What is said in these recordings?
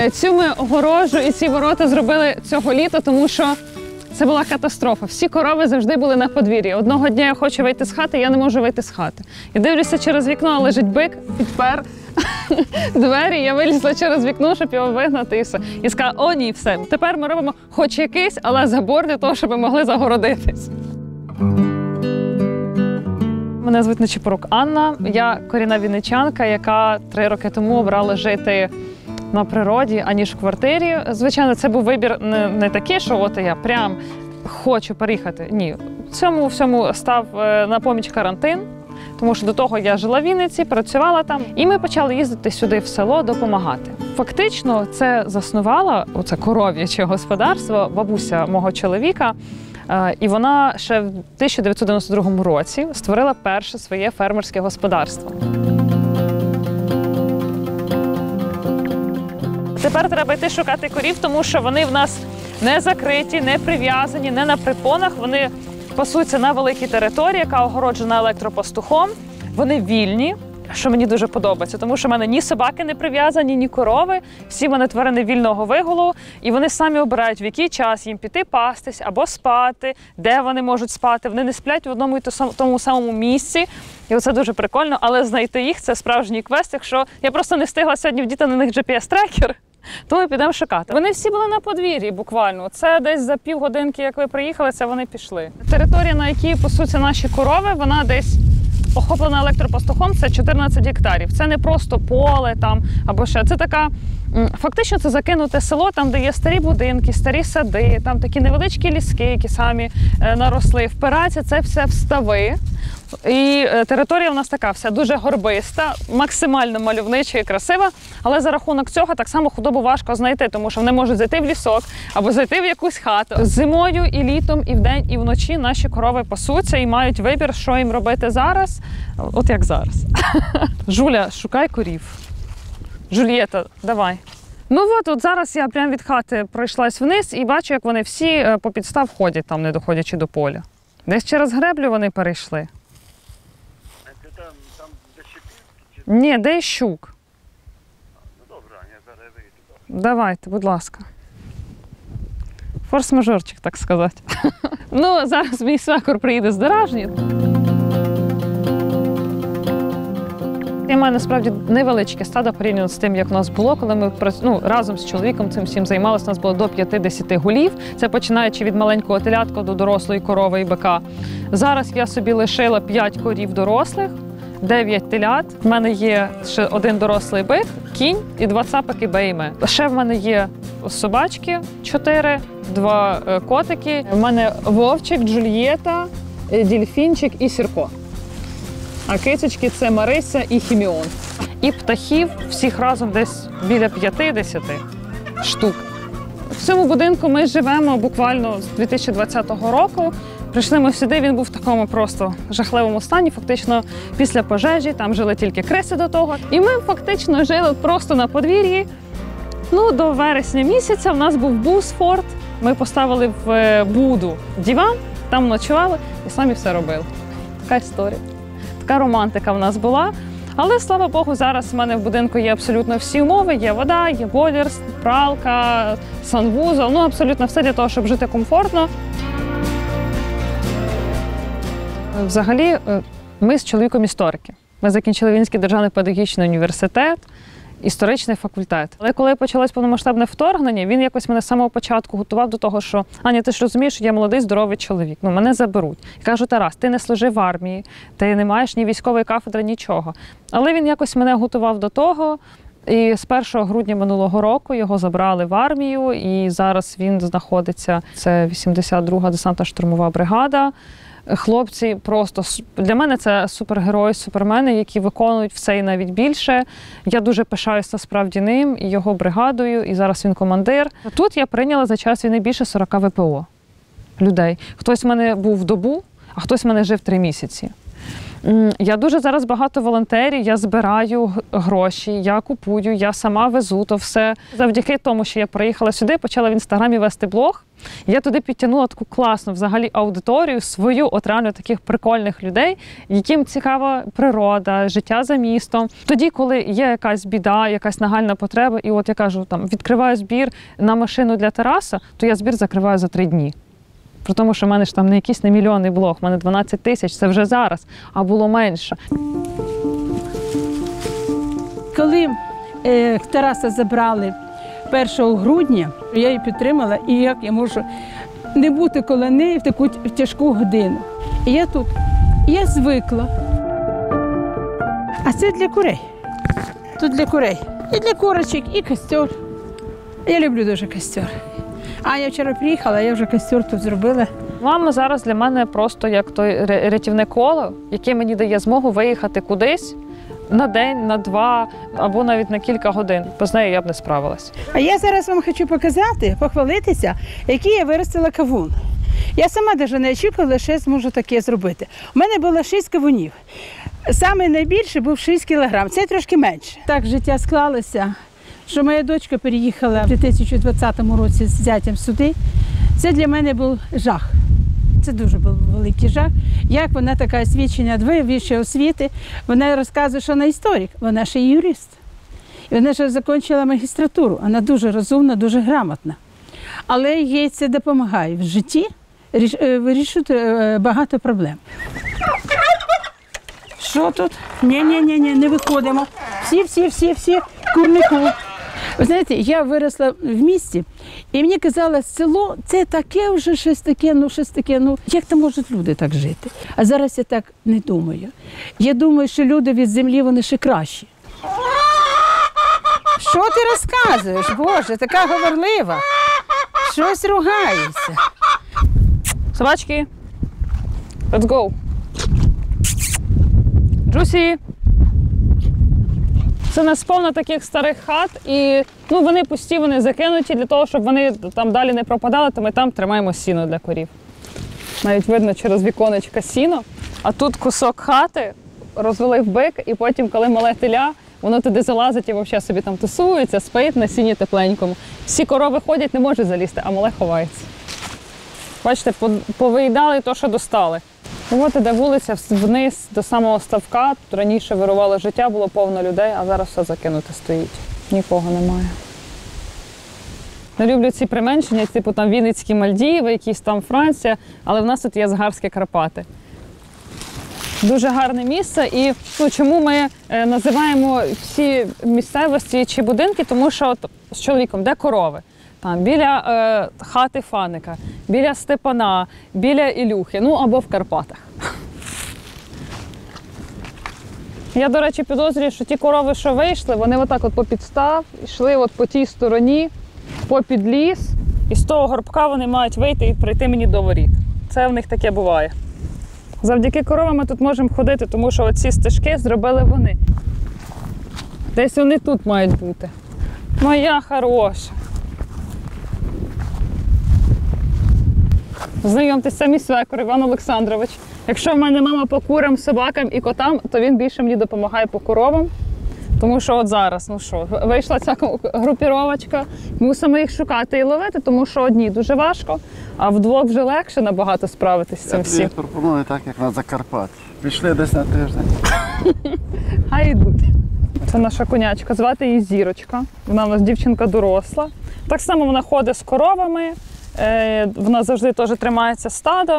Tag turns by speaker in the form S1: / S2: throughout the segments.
S1: Цю ми огорожу і ці ворота зробили цього літа, тому що це була катастрофа. Всі корови завжди були на подвір'ї. Одного дня я хочу вийти з хати, я не можу вийти з хати. Я дивлюся через вікно, лежить бик, підпер двері, я вилізла через вікно, щоб його вигнати і все. І сказала, о ні, все, тепер ми робимо хоч якийсь, але забор для того, щоб ми могли загородитись. Мене звуть Нечипорук Анна, я корінна вінничанка, яка 3 роки тому обрала жити на природі, аніж в квартирі. Звичайно, це був вибір не такий, що от я прям хочу переїхати. Ні, всьому став на поміч карантин, тому що до того я жила в Вінниці, працювала там, і ми почали їздити сюди в село допомагати. Фактично, це заснувала, оце коров'яче господарство, бабуся мого чоловіка, і вона ще в 1992 році створила перше своє фермерське господарство. Тепер треба йти шукати корів, тому що вони в нас не закриті, не прив'язані, не на припонах. Вони пасуться на великій території, яка огороджена електропастухом. Вони вільні, що мені дуже подобається, тому що в мене ні собаки не прив'язані, ні корови. Всі вони тварини вільного вигулу, і вони самі обирають, в який час їм піти пастись або спати, де вони можуть спати. Вони не сплять в одному і тому самому місці. І оце дуже прикольно, але знайти їх – це справжній квест, якщо я просто не встигла сьогодні вдіти на них GPS-трекер. То ми підемо шукати. Вони всі були на подвір'ї буквально. Це десь за півгодинки, як ви приїхали, це вони пішли. Територія, на якій пасуться наші корови, вона десь охоплена електропастухом, це 14 гектарів. Це не просто поле там або ще. Це така, фактично це закинуте село, там, де є старі будинки, старі сади, там такі невеличкі ліски, які самі наросли. Впирається це все в стави. І територія у нас така вся дуже горбиста, максимально мальовнича і красива, але за рахунок цього так само худобу важко знайти, тому що вони можуть зайти в лісок або зайти в якусь хату. Зимою і літом, і вдень, і вночі наші корови пасуться і мають вибір, що їм робити зараз, от як зараз. Жуля, шукай корів. Жульєта, давай. Ну от зараз я прямо від хати пройшлась вниз і бачу, як вони всі по підстав ходять, там, не доходячи до поля. Десь через греблю вони перейшли.
S2: Там де Щепінський?
S1: Ні, де Іщук.
S2: Ну добре, я зараз вийду.
S1: Давайте, будь ласка. Форс-мажорчик, так сказати. Ну, зараз мій свекор приїде з Деражні. Я маю насправді невеличке стадо порівняно з тим, як у нас було, коли ми разом з чоловіком цим всім займалися. У нас було до 50 голів. Це починаючи від маленького телятка до дорослої корови і бика. Зараз я собі лишила 5 корів дорослих, 9 телят. В мене є ще 1 дорослий бик, кінь і 2 цапики бейме. Ще в мене є собачки 4, 2 котики. В мене вовчик, Джульєта, дельфінчик і Сірко. А кицечки – це Марися і Хіміон. І птахів всіх разом десь біля 50 штук. В цьому будинку ми живемо буквально з 2020 року. Прийшли ми сюди, він був в такому просто жахливому стані, фактично після пожежі, там жили тільки криси до того. І ми фактично жили просто на подвір'ї. Ну, до вересня місяця в нас був бусфорд, ми поставили в буду диван, там ночували і самі все робили. Така історія. Така романтика в нас була. Але, слава Богу, зараз в мене в будинку є абсолютно всі умови. Є вода, є бойлер, пралка, санвузол. Ну, абсолютно все для того, щоб жити комфортно. Взагалі, ми з чоловіком історики. Ми закінчили Вінницький державний педагогічний університет, історичний факультет. Але коли почалось повномасштабне вторгнення, він якось мене з самого початку готував до того, що «Аня, ти ж розумієш, що я молодий, здоровий чоловік, мене заберуть». Я кажу: «Тарас, ти не служив в армії, ти не маєш ні військової кафедри, нічого». Але він якось мене готував до того, і з 1 грудня минулого року його забрали в армію, і зараз він знаходиться, це 82-га десантно-штурмова бригада. Хлопці просто, для мене це супергерої, супермени, які виконують все і навіть більше. Я дуже пишаюся насправді ним і його бригадою, і зараз він командир. Тут я прийняла за час війни більше 40 ВПО людей. Хтось в мене був добу, а хтось в мене жив 3 місяці. Я дуже зараз багато волонтерю, я збираю гроші, я купую, я сама везу то все. Завдяки тому, що я приїхала сюди, почала в Інстаграмі вести блог. Я туди підтягнула таку класну взагалі аудиторію, свою от реально таких прикольних людей, яким цікава природа, життя за містом. Тоді, коли є якась біда, якась нагальна потреба, і от я кажу, там відкриваю збір на машину для Тараса, то я збір закриваю за 3 дні. При тому, що в мене ж там не якийсь не мільйонний блог, в мене 12 тисяч, це вже зараз, а було менше.
S3: Коли Тараса забрали 1 грудня, я її підтримала, і як я можу не бути коло неї в таку тяжку годину. І я тут, я звикла. А це для курей. Тут для курей. І для курочок, і костер. Я люблю дуже костер. А я вчора приїхала, я вже костер тут зробила.
S1: Мама зараз для мене просто як той рятівне коло, яке мені дає змогу виїхати кудись на день, на 2 або навіть на кілька годин. Без неї я б не справилась.
S3: А я зараз вам хочу показати, похвалитися, який я виростила кавун. Я сама навіть не очікувала, що я зможу таке зробити. У мене було 6 кавунів. Саме найбільше був 6 кілограм, це трошки менше. Так життя склалося, що моя дочка переїхала в 2020 році з зятям сюди. Це для мене був жах. Це дуже був великий жах. Як вона така освічена, 2 вищі освіти, вона розказує, що вона історик, вона ще й юрист. І вона ще закінчила магістратуру, вона дуже розумна, дуже грамотна. Але їй це допомагає в житті вирішувати багато проблем. Що тут? Ні, не виходимо. Всі, курнику. Ви знаєте, я виросла в місті, і мені казали, село – це таке вже щось таке, як там можуть люди так жити? А зараз я так не думаю. Я думаю, що люди від землі, вони ще кращі. Що ти розказуєш, Боже, така говорлива? Щось ругаєшся.
S1: Собачки, let's go. Джусі. Це у нас повно таких старих хат, і вони пусті, вони закинуті для того, щоб вони там далі не пропадали, то ми там тримаємо сіно для корів. Навіть видно через віконечко сіно, а тут кусок хати розвалив бик, і потім, коли мале теля, воно туди залазить і взагалі собі там тусується, спить на сіні тепленькому. Всі корови ходять, не можуть залізти, а мале ховається. Бачите, повиїдали те, що достали. От іде вулиця вниз до самого ставка. Тут раніше вирувало життя, було повно людей, а зараз все закинуте стоїть. Нікого немає. Не люблю ці применшення, типу там Вінницькі Мальдіви, якісь там Франція, але в нас тут є Згарські Карпати. Дуже гарне місце. І чому ми називаємо всі місцевості чи будинки, тому що от з чоловіком, де корови? Там, біля хати Фаника, біля Степана, біля Ілюхи, або в Карпатах. Я, до речі, підозрюю, що ті корови, що вийшли, вони отак от попід став, йшли от по тій стороні, попід ліс, і з того горбка вони мають вийти і прийти мені до воріт. Це в них таке буває. Завдяки коровам ми тут можемо ходити, тому що оці стежки зробили вони. Десь вони тут мають бути. Моя хороша. Знайомтесь, це мій свекор Іван Олександрович. Якщо в мене мама по курам, собакам і котам, то він більше мені допомагає по коровам. Тому що от зараз, вийшла ця групіровочка, мусимо їх шукати і ловити, тому що одні дуже важко, а вдвох вже легше набагато справитись з цим всім.
S2: Я пропоную так, як на Закарпатті. Пішли десь на тиждень.
S1: Хай йдуть. Це наша конячка, звати її Зірочка. Вона у нас дівчинка доросла. Так само вона ходить з коровами. Вона завжди теж тримається стадо.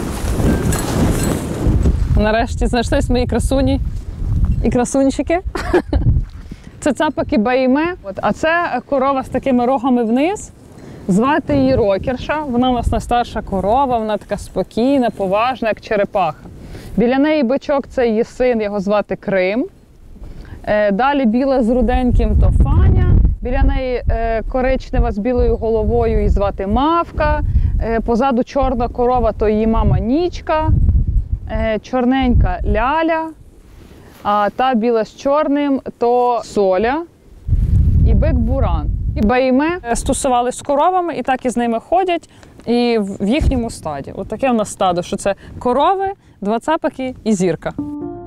S1: Нарешті знайшлись мої красуні і красунчики. Це цапаки Баїме, а це корова з такими рогами вниз. Звати її Рокерша. Вона у нас найстарша корова, вона така спокійна, поважна, як черепаха. Біля неї бичок – це її син, його звати Крим. Далі біла з руденьким – то Фаня. Біля неї коричнева з білою головою, її звати Мавка. Позаду чорна корова, то її мама Нічка. Чорненька Ляля. А та біла з чорним, то Соля. І бик Буран. І Баїме стосувалися з коровами, і так із ними ходять. І в їхньому стаді. От таке в нас стадо, що це корови, 2 цапаки і Зірка.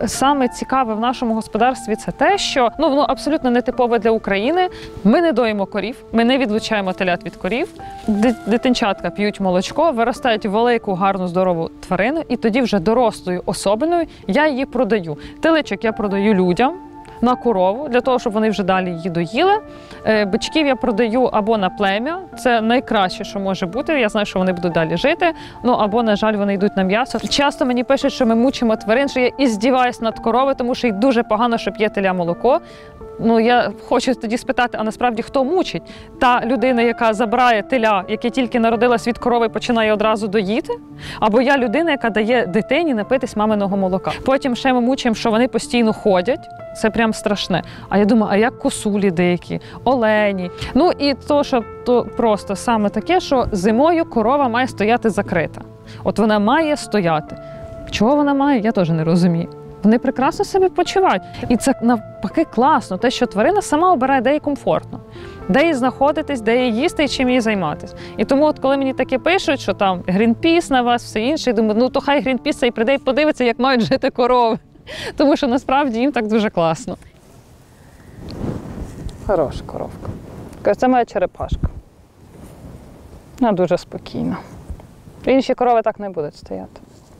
S1: саме цікаве в нашому господарстві це те, що воно абсолютно не типове для України. Ми не доїмо корів, ми не відлучаємо телят від корів. Дитинчатка п'ють молочко, виростають велику, гарну, здорову тварину, і тоді вже дорослою особиною я її продаю. Теличок я продаю людям на корову, для того, щоб вони вже далі її доїли. Бичків я продаю або на плем'я, це найкраще, що може бути, я знаю, що вони будуть далі жити, або, на жаль, вони йдуть на м'ясо. Часто мені пишуть, що ми мучимо тварин, що я іздіваюсь над коровою, тому що їй дуже погано, що п'є теля молоко. Я хочу тоді спитати, а насправді хто мучить? Та людина, яка забирає теля, яке тільки народилась від корови, починає одразу доїти? Або я людина, яка дає дитині напитись маминого молока. Потім ще ми мучимо, що вони постійно ходять. Це прям страшне. А я думаю, а як косулі дикі, олені? І то просто саме таке, що зимою корова має стояти закрита. От вона має стояти. Чого вона має, я теж не розумію. Вони прекрасно себе почувають. І це навпаки класно, те, що тварина сама обирає, де їй комфортно, де їй знаходитись, де їй їсти і чим їй займатися. І тому, коли мені таке пишуть, що там Greenpeace на вас, все інше, я думаю, то хай Greenpeace і прийде і подивиться, як мають жити корови. Тому що насправді їм так дуже класно. Хороша коровка. Це моя черепашка. Вона дуже спокійна. Інші корови так не будуть стояти.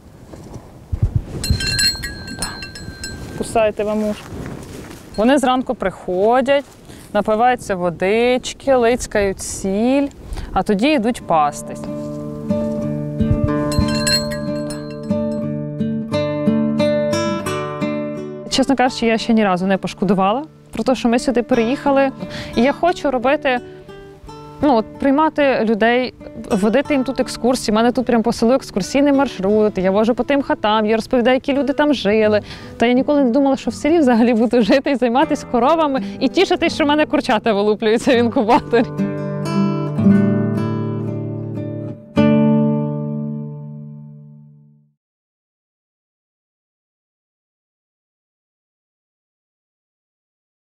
S1: Кусайте вамушку. Вони зранку приходять, напиваються водички, лицькають сіль, а тоді йдуть пастись. Чесно кажучи, я ще ні разу не пошкодувала про те, що ми сюди переїхали. І я хочу робити, приймати людей, водити їм тут екскурсії. У мене тут прямо по селу екскурсійний маршрут, я вожу по тим хатам, я розповідаю, які люди там жили. Та я ніколи не думала, що в селі взагалі буду жити і займатися коровами, і тішитись, що в мене курчата вилуплюються в інкубаторі.